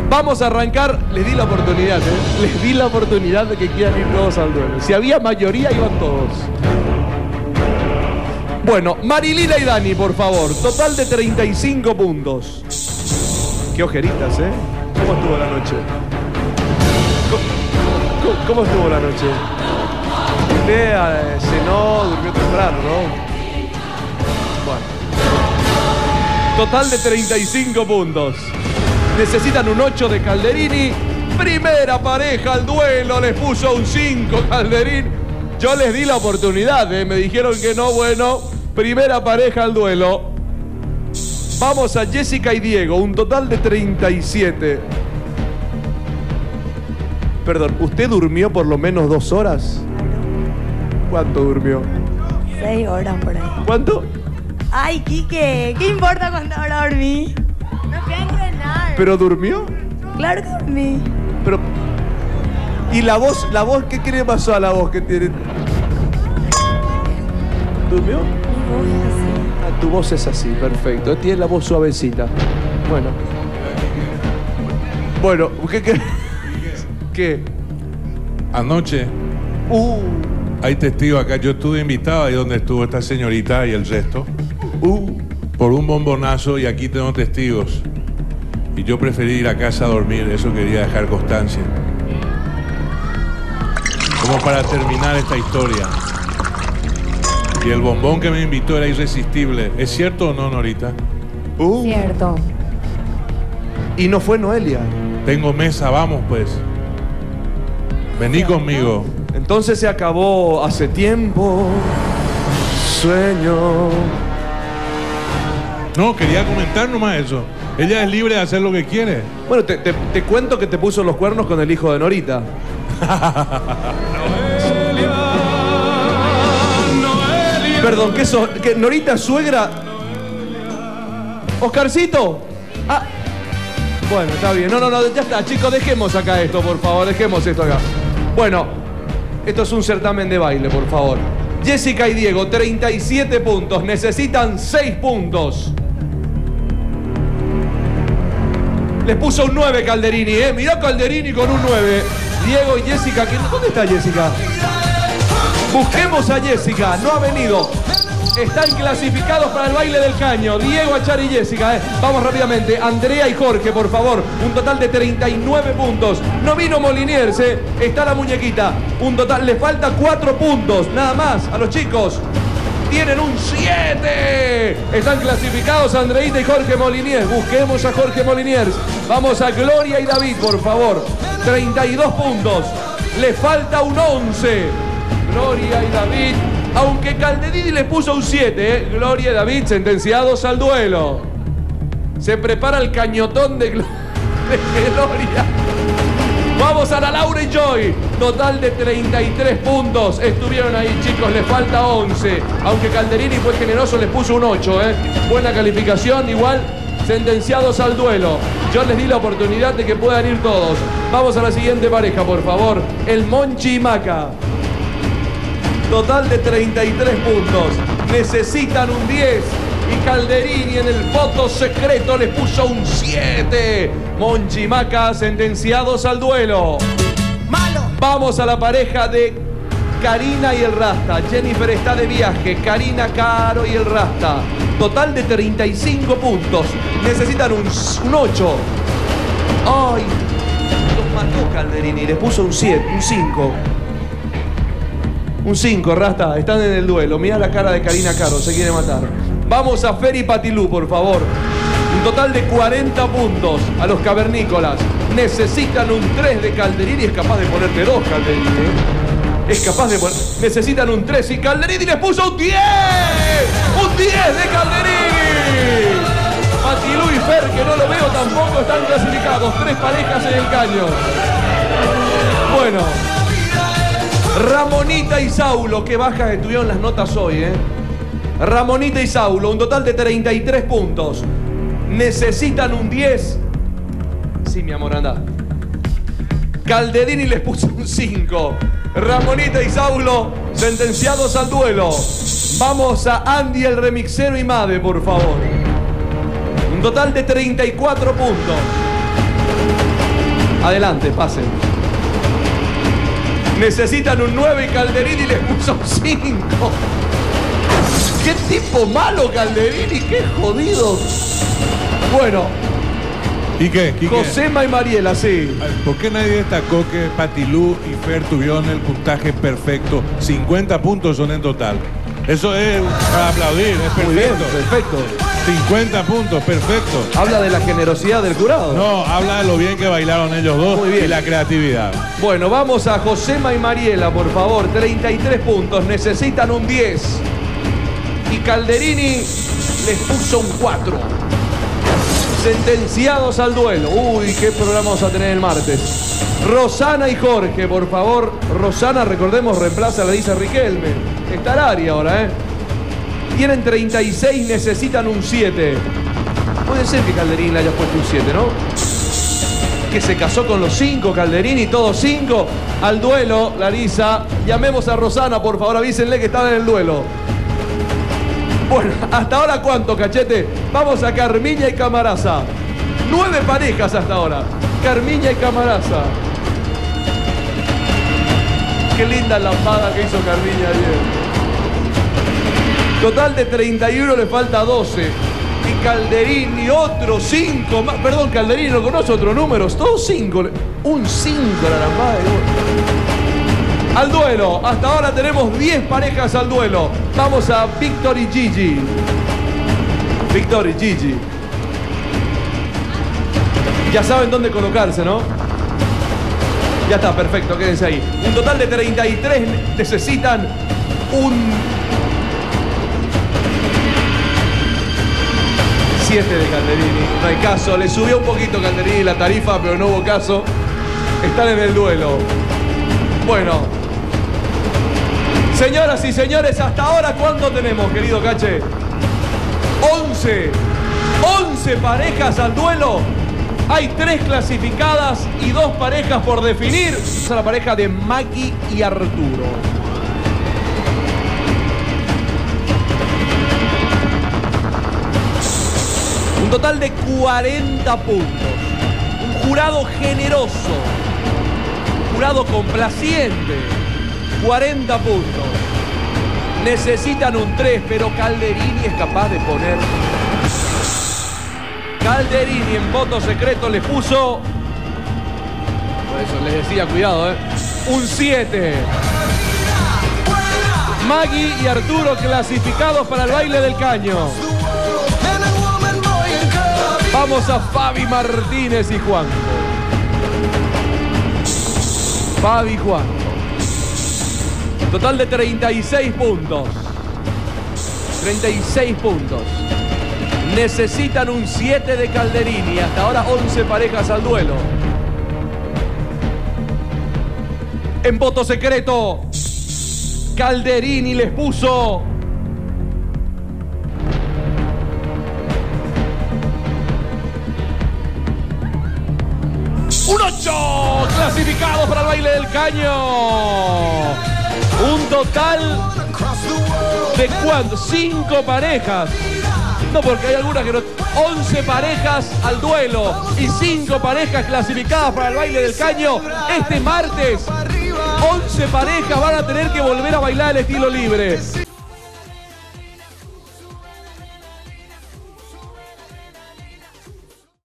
Vamos a arrancar. Les di la oportunidad, ¿eh? Les di la oportunidad de que quieran ir todos al duelo. Si había mayoría, iban todos. Bueno, Marilina y Dani, por favor. Total de 35 puntos. Qué ojeritas, ¿eh? ¿Cómo estuvo la noche? ¿Cómo estuvo la noche? Usted cenó, durmió temprano, ¿no? Bueno. Total de 35 puntos. Necesitan un 8 de Calderini. Primera pareja al duelo. Les puso un 5 Calderini. Yo les di la oportunidad, ¿eh? Me dijeron que no, bueno. Primera pareja al duelo. Vamos a Jessica y Diego. Un total de 37. Perdón, ¿usted durmió por lo menos 2 horas? ¿Cuánto durmió? 6 horas por ahí. ¿Cuánto? Ay, Quique, ¿qué importa cuántas horas dormí? No fui a entrenar. ¿Pero durmió? Claro que dormí. Pero... ¿Y la voz, qué le pasó a la voz que tiene? ¿Durmió? Mi voz es así. Ah, tu voz es así, perfecto. Tiene la voz suavecita. Bueno. Bueno, ¿qué? Anoche hay testigos acá. Yo estuve invitado ahí donde estuvo esta señorita y el resto por un bombonazo, y aquí tengo testigos. Y yo preferí ir a casa a dormir. Eso quería dejar constancia. Como para terminar esta historia. Y el bombón que me invitó era irresistible. ¿Es cierto o no, Norita? Cierto. Y no fue Noelia. Tengo mesa, vamos pues. Vení conmigo. Entonces se acabó hace tiempo. Sueño. No, quería comentar nomás eso. Ella es libre de hacer lo que quiere. Bueno, te cuento que te puso los cuernos con el hijo de Norita. Noelia. Perdón, ¿qué Norita suegra? ¿Oscarcito? Ah. Bueno, está bien. No, ya está, chicos, dejemos acá esto, por favor, dejemos esto acá. Bueno, esto es un certamen de baile, por favor. Jessica y Diego, 37 puntos, necesitan 6 puntos. Les puso un 9 Calderini, ¿eh? Mirá Calderini con un 9. Diego y Jessica, ¿dónde está Jessica? Busquemos a Jessica, no ha venido. Están clasificados para el baile del caño. Diego, Achar y Jessica, ¿eh? Vamos rápidamente. Andrea y Jorge, por favor. Un total de 39 puntos. No vino Moliniers, ¿eh? Está la muñequita. Un total, le falta 4 puntos. Nada más a los chicos. Tienen un 7. Están clasificados Andreita y Jorge Moliniers. Busquemos a Jorge Moliniers. Vamos a Gloria y David, por favor. 32 puntos. Le falta un 11. Gloria y David. Aunque Calderini le puso un 7, ¿eh? Gloria y David sentenciados al duelo. Se prepara el cañotón de Gloria. Vamos a la Laura y Joy. Total de 33 puntos. Estuvieron ahí, chicos. Les falta 11. Aunque Calderini fue generoso, les puso un 8, ¿eh? Buena calificación. Igual, sentenciados al duelo. Yo les di la oportunidad de que puedan ir todos. Vamos a la siguiente pareja, por favor. El Monchi y Maca. Total de 33 puntos. Necesitan un 10. Y Calderini en el voto secreto les puso un 7. Monchi y Maca sentenciados al duelo. Malo. Vamos a la pareja de Karina y el Rasta. Jennifer está de viaje. Karina, Caro y el Rasta. Total de 35 puntos. Necesitan un 8. ¡Ay! Los mató Calderini. Les puso un 7, un 5. Un 5, Rasta. Están en el duelo. Mirá la cara de Karina Caro. Se quiere matar. Vamos a Fer y Patilú, por favor. Un total de 40 puntos a los cavernícolas. Necesitan un 3 de Calderini. Es capaz de ponerte 2, Calderini, ¿eh? Es capaz de poner... Necesitan un 3 y Calderini les puso un 10. ¡Un 10 de Calderini! Patilú y Fer, que no lo veo tampoco, están clasificados. 3 parejas en el caño. Bueno. Ramonita y Saulo, qué bajas estuvieron las notas hoy, ¿eh? Ramonita y Saulo, un total de 33 puntos. Necesitan un 10. Sí, mi amor, anda. Calderini les puso un 5. Ramonita y Saulo, sentenciados al duelo. Vamos a Andy, el remixero, y Made, por favor. Un total de 34 puntos. Adelante, pasen. Necesitan un 9 y Calderini les puso un 5. ¡Qué tipo malo, Calderini! ¡Qué jodido! Bueno. ¿Y qué? Josema y Mariela, sí. ¿Por qué nadie destacó que Patilú y Fer tuvieron el puntaje perfecto? 50 puntos son en total. Eso es para aplaudir, es perfecto. Muy bien, perfecto. 50 puntos, perfecto. Habla de la generosidad del jurado. No, habla de lo bien que bailaron ellos dos. Muy bien. Y la creatividad. Bueno, vamos a Josema y Mariela, por favor. 33 puntos, necesitan un 10. Y Calderini les puso un 4. Sentenciados al duelo. Uy, qué programa vamos a tener el martes. Rosana y Jorge, por favor. Rosana, recordemos, reemplaza a la Lisa Riquelme. Está al área ahora, ¿eh? Tienen 36, necesitan un 7. Puede ser que Calderini le haya puesto un 7, ¿no? Que se casó con los 5, Calderini, todos 5. Al duelo, Larisa. Llamemos a Rosana, por favor, avísenle que están en el duelo. Bueno, hasta ahora, ¿cuánto, Cachete? Vamos a Carmiña y Camarasa. 9 parejas hasta ahora. Carmiña y Camarasa. Qué linda lampada que hizo Carmiña ayer. Total de 31, le falta 12. Y Calderini, otro 5 más. Perdón, Calderini no conoce otros números. Todos 5. Un 5 la lampada de gol. Al duelo. Hasta ahora tenemos 10 parejas al duelo. Vamos a Víctor y Gigi. Víctor y Gigi. Ya saben dónde colocarse, ¿no? Ya está, perfecto, quédense ahí. Un total de 33 necesitan un 7 de Calderini. No hay caso, le subió un poquito Calderini la tarifa, pero no hubo caso. Están en el duelo. Bueno. Señoras y señores, hasta ahora, ¿cuánto tenemos, querido Cache? 11. 11 parejas al duelo. Hay 3 clasificadas y 2 parejas por definir. Es la pareja de Maki y Arturo. Un total de 40 puntos. Un jurado generoso. Un jurado complaciente. 40 puntos. Necesitan un 3, pero Calderini es capaz de poner. Calderini en voto secreto les puso. Por eso les decía, cuidado, un 7. Maggie y Arturo clasificados para el baile del caño. Vamos a Fabi Martínez y Juan. Fabi y Juan. Total de 36 puntos. 36 puntos. Necesitan un 7 de Calderini. Hasta ahora 11 parejas al duelo. En voto secreto, Calderini les puso un 8. Clasificados para el baile del caño. Un total de ¿cuánto? 5 parejas. No, porque hay algunas que no. 11 parejas al duelo y 5 parejas clasificadas para el baile del caño. Este martes, 11 parejas van a tener que volver a bailar el estilo libre.